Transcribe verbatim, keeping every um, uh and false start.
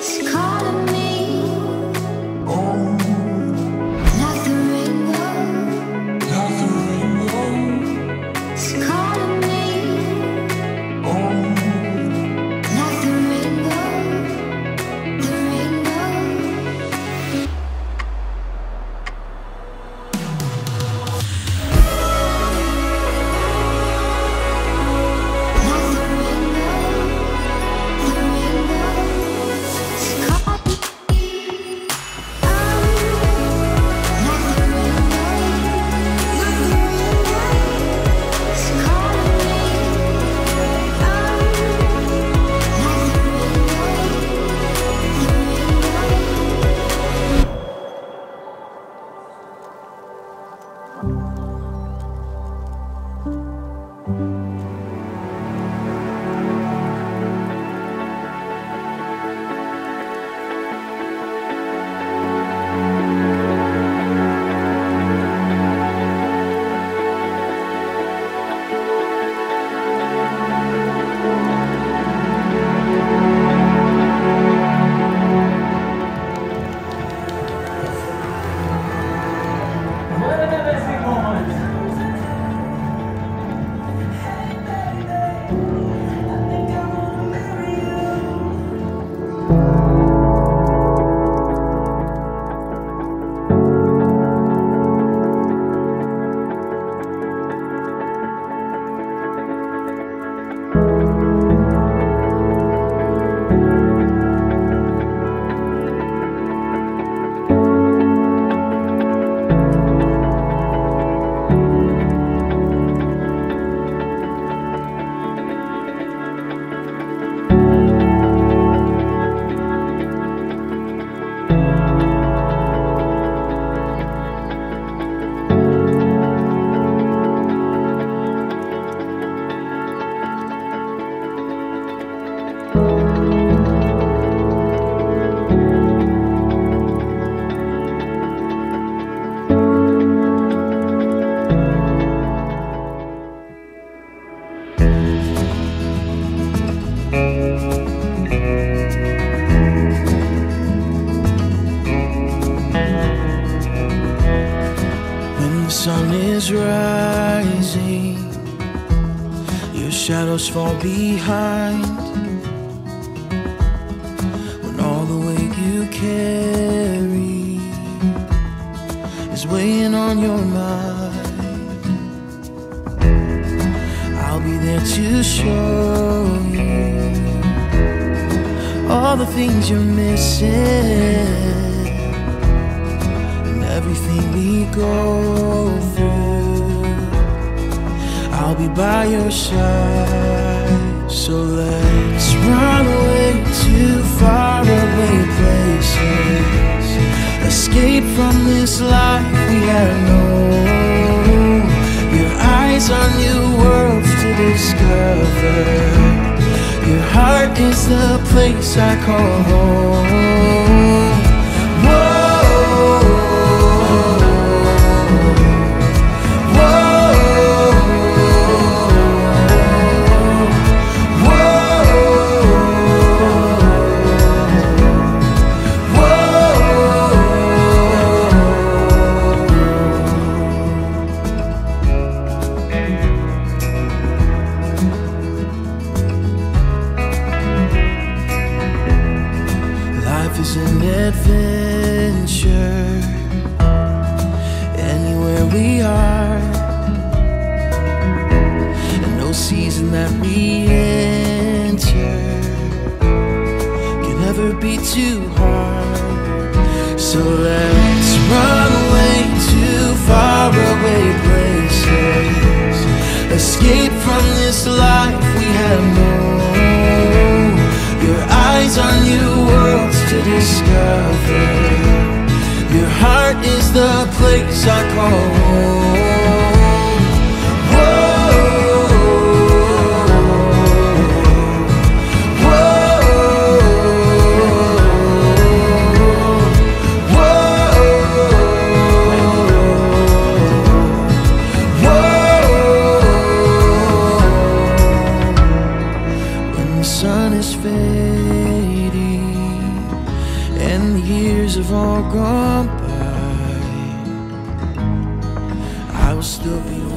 sun is rising, your shadows fall behind. When all the weight you carry is weighing on your mind, I'll be there to show you all the things you're missing. Everything we go through, I'll be by your side. So let's run away to faraway places, escape from this life we have known. Your eyes are new worlds to discover. Your heart is the place I call home. Life is an adventure, anywhere we are, and no season that we enter can ever be too hard. So let's run away to faraway places, escape from this life we have known. Your eyes are new worlds to discover. Your heart is the place I call home. Whoa, whoa, whoa, whoa. When the sun is fading when the years have all gone by, I will still be